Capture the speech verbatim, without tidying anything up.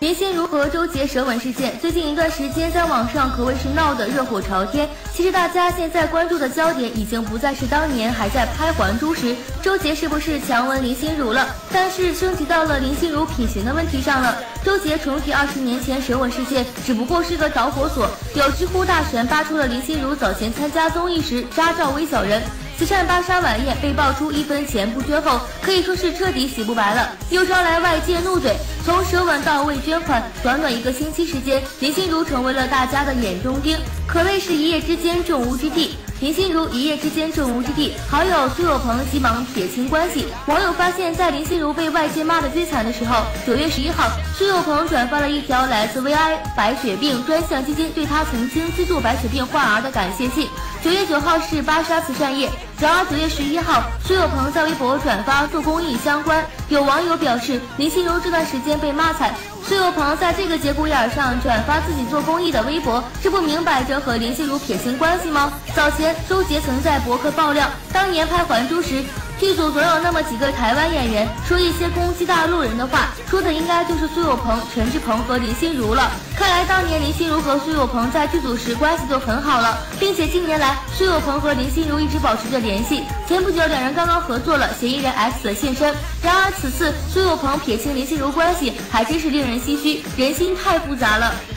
林心如和周杰舌吻事件，最近一段时间在网上可谓是闹得热火朝天。其实大家现在关注的焦点已经不再是当年还在拍《还珠》时周杰是不是强吻林心如了，但是升级到了林心如撇清的问题上了。周杰重提二十年前舌吻事件只不过是个导火索，有知乎大神扒出了林心如早前参加综艺时扎照微小人。慈善芭莎晚宴被爆出一分钱不捐后，可以说是彻底洗不白了，又招来外界怒怼。从舌吻到未捐款，短短一个星期时间，林心如成为了大家的眼中钉，可谓是一夜之间众矢之的。林心如一夜之间众矢之的，好友苏有朋急忙撇清关系。网友发现，在林心如被外界骂得最惨的时候，九月十一号，苏有朋转发了一条来自 V I 白血病专项基金对他曾经资助白血病患儿的感谢信。九月九号是芭莎慈善夜，然而九月十一号，苏有朋在微博转发做公益相关，有网友表示林心如这段时间被骂惨。苏有朋在这个节骨眼上转发自己做公益的微博，这不明摆着和林心如撇清关系吗？早前周杰曾在博客爆料，当年拍《还珠》时，剧组总有那么几个台湾演员说一些攻击大陆人的话，说的应该就是苏有朋、陈志朋和林心如了。看来当年林心如和苏有朋在剧组时关系就很好了，并且近年来苏有朋和林心如一直保持着联系。前不久两人刚刚合作了嫌疑人 X 的现身，然而此次苏有朋撇清林心如关系，还真是令人唏嘘，人心太复杂了。